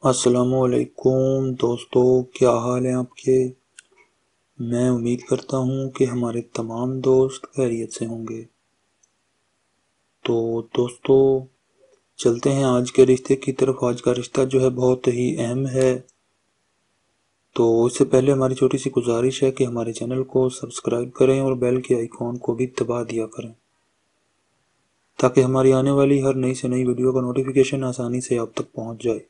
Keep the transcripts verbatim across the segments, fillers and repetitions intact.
السلام علیکم دوستو، کیا حال ہیں آپ کے؟ میں امید کرتا ہوں کہ ہمارے تمام دوست خیریت سے ہوں گے۔ تو دوستو چلتے ہیں آج کے رشتے کی طرف۔ آج کا رشتہ جو ہے بہت ہی اہم ہے۔ تو اس سے پہلے ہماری چھوٹی سی گزارش ہے کہ ہمارے چینل کو سبسکرائب کریں اور بیل کے آئیکن کو بھی دبا دیا کریں تاکہ ہماری آنے والی ہر نئی سے نئی ویڈیو کا نوٹیفیکیشن آسانی سے آپ تک پہنچ جائے۔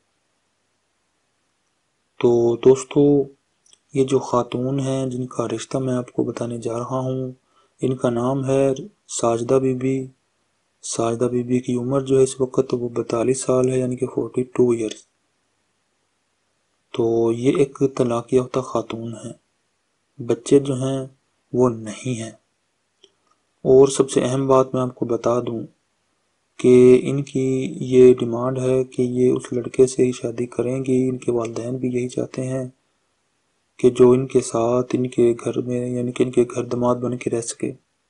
تو دوستو یہ جو خاتون ہیں جن کا رشتہ میں آپ کو بتانے جا رہا ہوں، ان کا نام ہے ساجدہ بی بی۔ ساجدہ بی بی کی عمر جو ہے اس وقت وہ بتالیس سال ہے، یعنی کہ فورٹی ٹو ایئرس۔ تو یہ ایک طلاق یافتہ خاتون ہیں، بچے جو ہیں وہ نہیں ہیں۔ اور سب سے اہم بات میں آپ کو بتا دوں کہ ان کی یہ ڈیمانڈ ہے کہ یہ اس لڑکے سے ہی شادی کریں گی۔ ان کے والدین بھی یہی چاہتے ہیں کہ جو ان کے ساتھ ان کے گھر میں، یعنی کہ ان کے گھر داماد بن کے رہ سکے،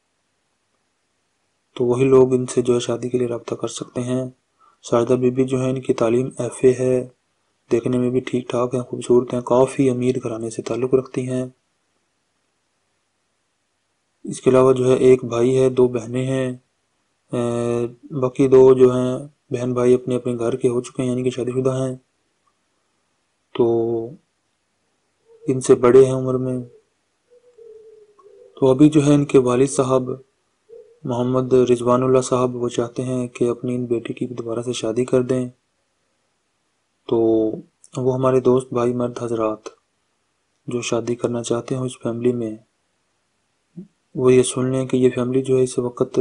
تو وہی لوگ ان سے جو ہے شادی کے لیے رابطہ کر سکتے ہیں۔ ساجدہ بی بی جو ہے ان کی تعلیم ایف اے ہے، دیکھنے میں بھی ٹھیک ٹھاک ہیں، خوبصورت ہیں، کافی امیر گھرانے سے تعلق رکھتی ہیں۔ اس کے علاوہ جو ہے ایک بھائی ہے، دو بہنیں ہیں، باقی دو جو ہیں بہن بھائی اپنے اپنے گھر کے ہو چکے ہیں، یعنی کہ شادی شدہ ہیں۔ تو ان سے بڑے ہیں عمر میں۔ تو ابھی جو ہے ان کے والد صاحب محمد رضوان اللہ صاحب وہ چاہتے ہیں کہ اپنی ان بیٹی کی دوبارہ سے شادی کر دیں۔ تو وہ ہمارے دوست بھائی مرد حضرات جو شادی کرنا چاہتے ہیں اس فیملی میں، وہ یہ سن لیں کہ یہ فیملی جو ہے اس وقت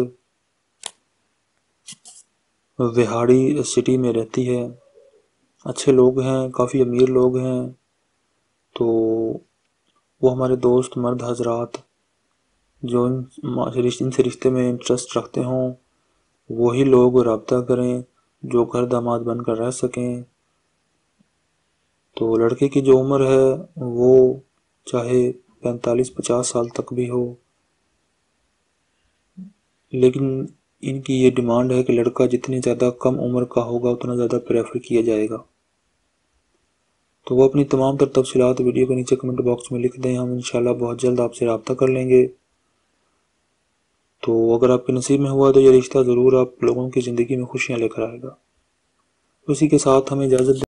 وہاڑی سٹی میں رہتی ہے، اچھے لوگ ہیں، کافی امیر لوگ ہیں۔ تو وہ ہمارے دوست مرد حضرات جو ان سے رشتے میں انٹرسٹ رکھتے ہوں وہی لوگ رابطہ کریں جو گھر داماد بن کر رہ سکیں۔ تو لڑکے کی جو عمر ہے وہ چاہے پینتالیس پچاس سال تک بھی ہو، لیکن ان کی یہ ڈیمانڈ ہے کہ لڑکا جتنی زیادہ کم عمر کا ہوگا اتنا زیادہ پریفر کیا جائے گا۔ تو وہ اپنی تمام تر تفصیلات ویڈیو کے نیچے کمنٹ باکس میں لکھ دیں، ہم انشاءاللہ بہت جلد آپ سے رابطہ کر لیں گے۔ تو اگر آپ کے نصیب میں ہوا تو یہ رشتہ ضرور آپ لوگوں کی زندگی میں خوشیاں لے کر آئے گا۔ اسی کے ساتھ ہمیں اجازت